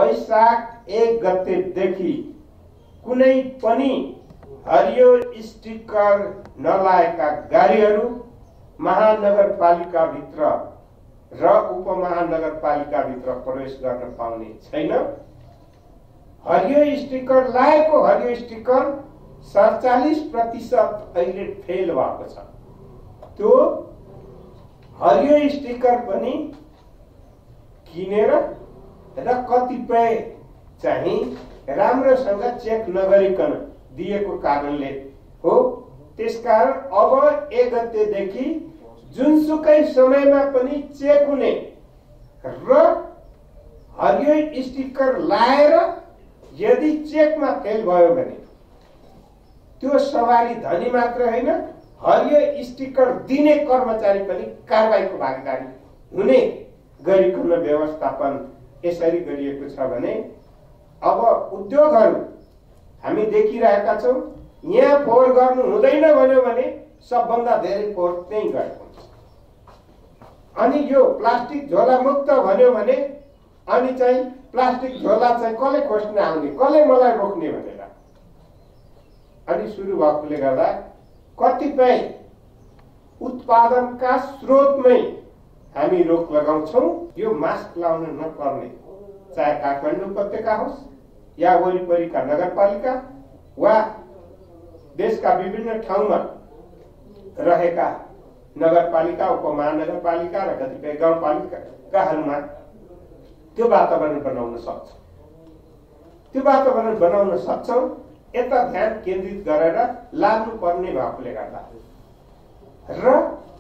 वैशाख 1 गतेदेखि कुनै पनि हरियो स्टिकर नलाएका गाडीहरू महानगरपालिकाभित्र र उपमहानगरपालिकाभित्र प्रवेश गर्न पाउने छैन। हरियो स्टिकर लाएको हरियो स्टिकर 47% अहिले फेल भएको छ। त्यो हरियो स्टिकर पनि किनेर र कतिपय चाहिँ राम्रोसँग चेक नगरिकन दिएको कारणले हो। त्यसकारण अब 1 गतेदेखि जुनसुकै समयमा पनि चेक हुने र हरियो स्टिकर लाएर यदि चेकमा फेल भयो भने त्यो सवारी धनी मात्र होइन, हरियो स्टिकर दिने कर्मचारी पनि कारबाहीको भागीदारी हुने गरिकन व्यवस्थापन यसरी गरिएको छ भने अब उद्योगहरू हामी देखिरहेका छौं। यहाँ फोहोर गर्नु हुँदैन भन्यो भने सबभन्दा धेरै फोहोर त्यही गरेको हुन्छ। अनि यो प्लास्टिक झोला मुक्त भन्यो भने अनि चाहिँ प्लास्टिक झोला चाहिँ कसले खोज्न आउने, कसले मलाई रोक्ने भनेर अनि सुरु भएकोले गर्दा कतिपय उत्पादनका स्रोतमै हामी रोक लगाउँछौं। यो मास्क लाउन नपर्ने, चाहे काठमाडौँ उपत्यका होस् या वरिपरिका नगरपालिका वा देशका विभिन्न ठाउँमा रहेका नगरपालिका, उपमहानगरपालिका र कतिपय गाउँपालिकाहरूमा त्यो वातावरण बनाउन सक्छौं। त्यो वातावरण बनाउन सक्छौं। यता ध्यान केन्द्रित गरेर लाग्नु पर्ने भएकोले गर्दा र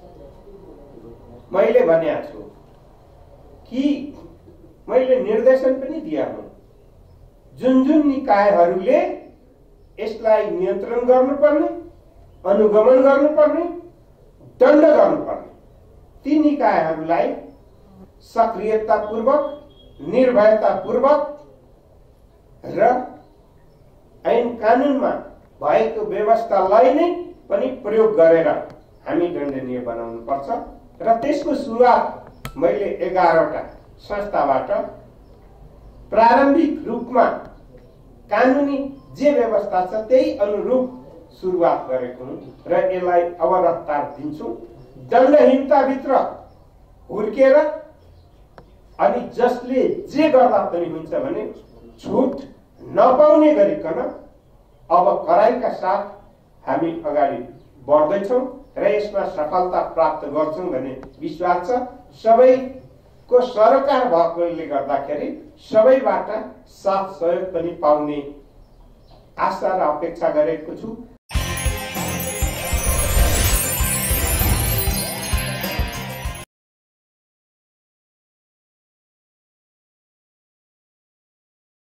मैले भनेको छु कि मैले निर्देशन पनि दिए हुँ। जुन निकायहरूले यसलाई नियन्त्रण गर्नुपर्ने, अनुगमन गर्नुपर्ने, दण्ड गर्नुपर्ने, ती निकायहरूलाई सक्रियतापूर्वक, निर्भयतापूर्वक र ऐन कानूनमा भएको व्यवस्थालाई नै पनि प्रयोग गरेर हामी दण्डनीय बनाउनु पर्छ। र त्यसको सुरुवात मैले 11वटा संस्थाबाट प्रारम्भिक रूपमा कानुनी जे व्यवस्था छ त्यही अनुरूप सुरुवात गरेको हुँ र यसलाई अब रफ्तार दिन्छु। दण्डहीनताभित्र हुर्केर अनि जसले जे गर्दा पनि हुन्छ भने छुट नपाउने गरिकन अब कराईका साथ हामी अगाडि बढ्दैछौं र यसमा सफलता प्राप्त गर्छौं भन्ने विश्वास छ। सबैको सरकार भएकोले गर्दाखेरि सबैबाट साथ सहयोग पनि पाउने आशा र अपेक्षा गरेको छु।